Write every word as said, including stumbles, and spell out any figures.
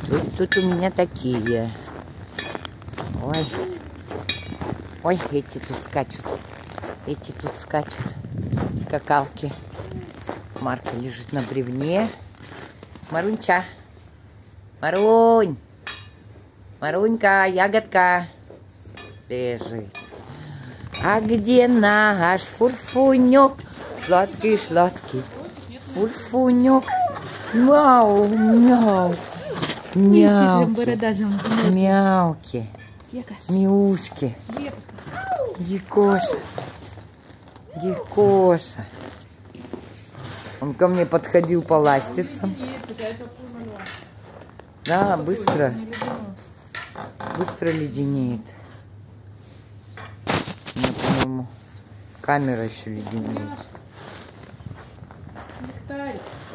Вот тут у меня такие. Ой. Ой, эти тут скачут. Эти тут скачут. Скакалки. Марка лежит на бревне. Марунча. Марунь. Марунька, ягодка. Лежит. А где наш фурфунек? Сладкий-сладкий. Фурфунек. Мяу, мяу. Мяуки. Мяуки. Мяушки. Гекоша. Гекоша. Он ко мне подходил поластиться. Да, быстро. Быстро леденеет. У меня, по-моему, камера еще леденеет.